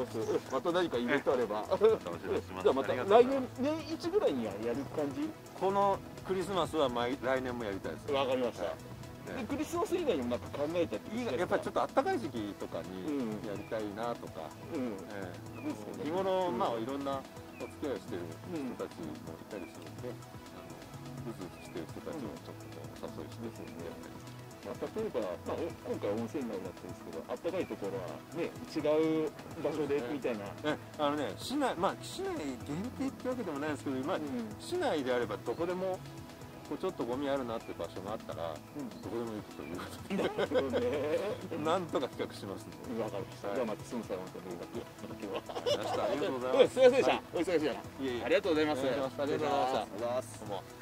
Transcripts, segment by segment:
ます。また何かイベントあれば。じゃあまた来年一ぐらいにはやる感じ？ このクリスマスは来年もやりたいです。 わかりました。でクリスマス以外にもなんか考えたり、 やっぱりちょっと暖かい時期とかにやりたいなとか、日頃まあいろんなお付き合いをしている人たちもいたりするんで、うずうずしている人たちをちょっとお誘いしてやったり。 例えば、今回温泉街だったんですけど、暖かいところはね違う場所でみたいな。 市内限定ってわけでもないですけど、市内であればどこでもちょっとゴミあるなっていう場所があったら、どこでも行くということで、なんとか企画しますので。 わかりました。じゃあまたすぐさまた連絡を今日は。 ありがとうございます。 すみませんでした。お忙しい中。ありがとうございます。 ありがとうございました。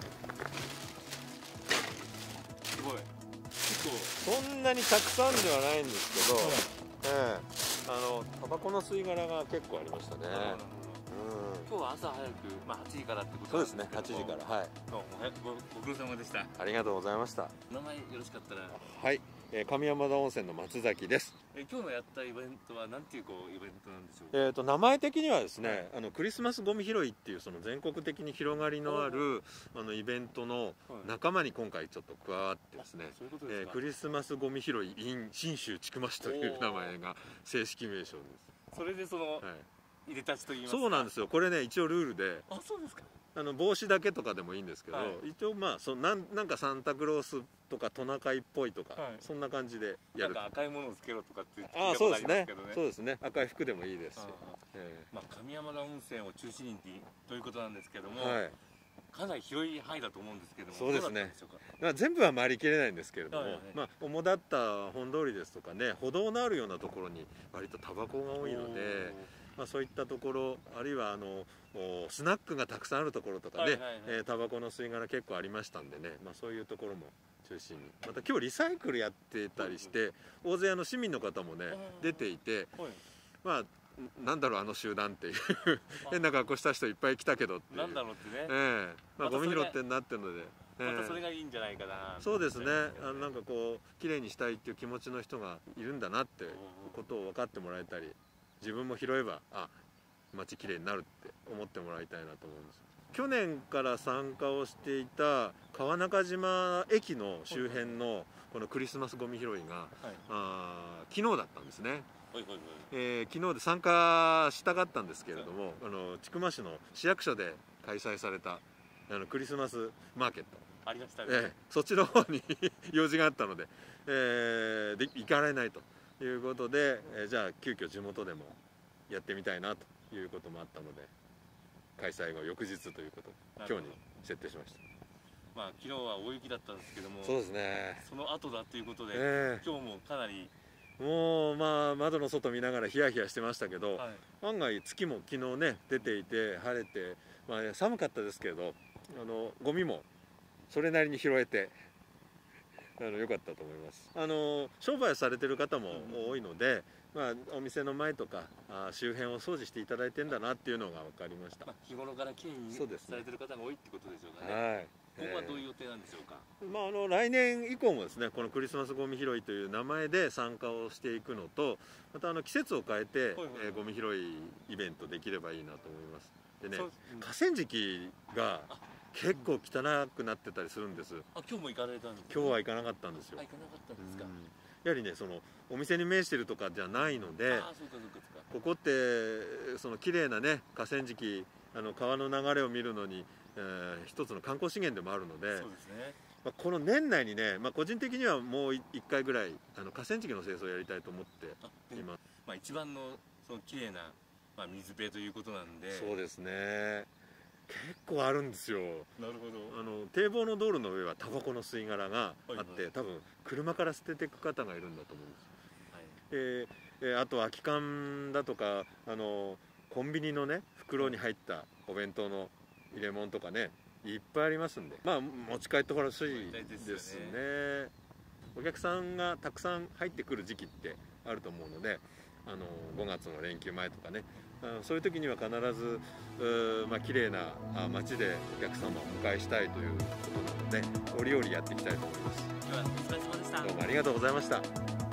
すごい。 そんなにたくさんではないんですけど、タバコの吸い殻が結構ありましたね。 今日は朝早く、8時からってことそうですね、8時から。はい。 ご苦労様でした。 ありがとうございました。 名前よろしかったら。 はい、上山田温泉の松崎です。 今日のやったイベントはなんていうイベントなんでしょうか。 名前的にはですね、クリスマスゴミ拾いっていうその全国的に広がりのあるイベントの仲間に今回ちょっと加わってですね、クリスマスゴミ拾い in 信州千曲市という名前が正式名称です。 それでその、入れたちと言いますか。 そうなんですよ。これね一応ルールで。 あ、そうですか。 帽子だけとかでもいいんですけど、一応なんかサンタクロースとかトナカイっぽいとか、そんな感じでやる。 なんか赤いものをつけろとかって言ってあ、そうですね。そうですね。赤い服でもいいですし。 上山田温泉を中心にということなんですけども、かなり広い範囲だと思うんですけども。 そうですね。全部は回りきれないんですけれども、主だった本通りですとかね、歩道のあるようなところに割とタバコが多いので。そういったところ、あるいはスナックがたくさんあるところとかね、タバコの吸い殻結構ありましたんでね、そういうところも中心に、また今日リサイクルやってたりして、大勢市民の方もね出ていて、なんだろう集団っていう変な格好した人いっぱい来たけどっていう、 なんだろうってね、 ゴミ拾ってんなってるので。 またそれがいいんじゃないかな。 そうですね。なんか綺麗にしたいっていう気持ちの人がいるんだなってことを分かってもらえたり。自分も拾えば街きれいになるって思ってもらいたいなと思うんです。去年から参加をしていた川中島駅の周辺のこのクリスマスゴミ拾いが、昨日だったんですね。昨日で参加したかったんですけれども、千曲市の市役所で開催されたクリスマスマーケットありましたね。 そっちの方に用事があったので、行かれないということで、じゃあ急遽地元でもやってみたいなということもあったので、開催後翌日ということで今日に設定しました。 昨日は大雪だったんですけども、 そうですね。 その後だということで、今日もかなりもう窓の外見ながらヒヤヒヤしてましたけど、案外月も昨日ね出ていて晴れて、寒かったですけどゴミもそれなりに拾えて良かったと思います。商売されてる方も多いので、お店の前とか周辺を掃除していただいてんだなっていうのが分かりました。 日頃からきれいにされてる方が多いってことでしょうかね。今後はどういう予定なんでしょうか。 来年以降もですね、このクリスマスゴミ拾いという名前で参加をしていくのと、また季節を変えてゴミ拾いイベントできればいいなと思います。でね、河川敷が結構汚くなってたりするんです。 今日も行かれたんですか。 今日は行かなかったんですよ。 行かなかったんですか。 やはりね、お店に面してるとかじゃないので、ここって綺麗なね河川敷、川の流れを見るのに、一つの観光資源でもあるので、この年内にね、個人的にはもう1回ぐらい河川敷の清掃をやりたいと思っています。 一番の綺麗な水辺ということなんで。 そうですね。結構あるんですよ。 なるほど。 堤防の道路の上はタバコの吸い殻があって、多分車から捨てていく方がいるんだと思うんです。あと空き缶だとかコンビニのね袋に入ったお弁当の入れ物とかねいっぱいありますんで、持ち帰ってほしいですね。お客さんがたくさん入ってくる時期ってあると思うので、5月の連休前とかね、そういう時には必ず綺麗な街でお客様をお迎えしたいということなので、折々やっていきたいと思います。 今日はお疲れ様でした。 どうもありがとうございました。